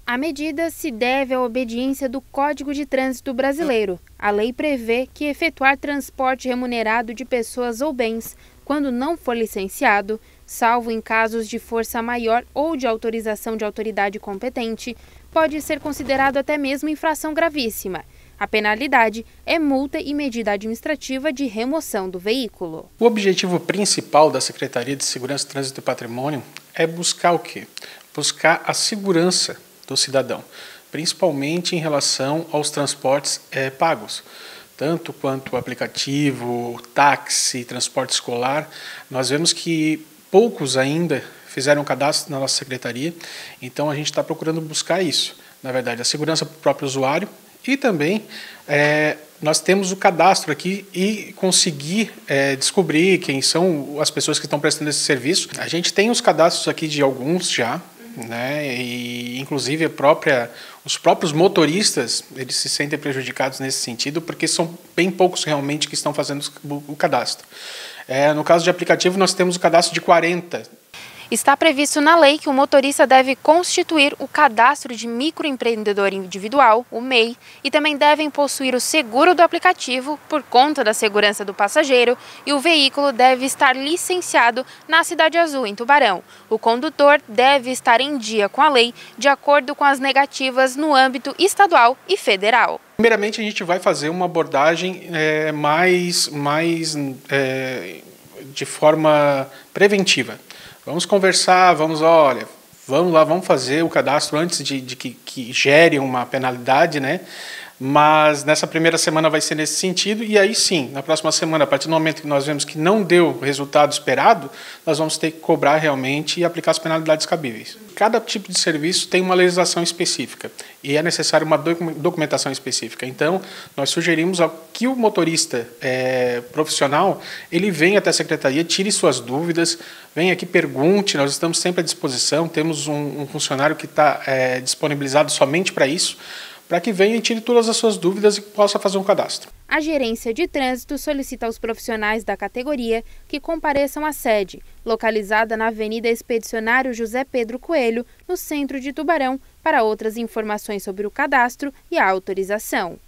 A medida se deve à obediência do Código de Trânsito Brasileiro. A lei prevê que efetuar transporte remunerado de pessoas ou bens, quando não for licenciado, salvo em casos de força maior ou de autorização de autoridade competente, pode ser considerado até mesmo infração gravíssima. A penalidade é multa e medida administrativa de remoção do veículo. O objetivo principal da Secretaria de Segurança, Trânsito e Patrimônio é buscar o quê? Buscar a segurança do cidadão, principalmente em relação aos transportes pagos, tanto quanto o aplicativo, táxi, transporte escolar. Nós vemos que poucos ainda fizeram cadastro na nossa secretaria, então a gente está procurando buscar isso, na verdade, a segurança para o próprio usuário e também nós temos o cadastro aqui e conseguir descobrir quem são as pessoas que estão prestando esse serviço. A gente tem os cadastros aqui de alguns já, né? E inclusive os próprios motoristas eles se sentem prejudicados nesse sentido porque são bem poucos realmente que estão fazendo o cadastro. No caso de aplicativo nós temos o cadastro de 40. Está previsto na lei que o motorista deve constituir o cadastro de microempreendedor individual, o MEI, e também devem possuir o seguro do aplicativo por conta da segurança do passageiro e o veículo deve estar licenciado na Cidade Azul, em Tubarão. O condutor deve estar em dia com a lei, de acordo com as negativas no âmbito estadual e federal. Primeiramente, a gente vai fazer uma abordagem de forma preventiva. Vamos conversar, vamos lá, vamos fazer o cadastro antes de que gere uma penalidade, né? Mas nessa primeira semana vai ser nesse sentido e aí sim, na próxima semana, a partir do momento que nós vemos que não deu o resultado esperado, nós vamos ter que cobrar realmente e aplicar as penalidades cabíveis. Cada tipo de serviço tem uma legislação específica e é necessário uma documentação específica. Então, nós sugerimos que o motorista profissional, ele venha até a secretaria, tire suas dúvidas, venha aqui, pergunte, nós estamos sempre à disposição, temos um funcionário que está disponibilizado somente para isso, para que venha e tire todas as suas dúvidas e possa fazer um cadastro. A Gerência de Trânsito solicita aos profissionais da categoria que compareçam à sede, localizada na Avenida Expedicionário José Pedro Coelho, no centro de Tubarão, para outras informações sobre o cadastro e a autorização.